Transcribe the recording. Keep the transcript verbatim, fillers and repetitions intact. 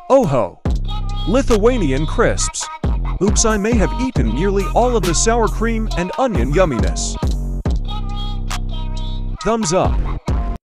Oh ho! Lithuanian crisps. Oops, I may have eaten nearly all of the sour cream and onion yumminess. Thumbs up.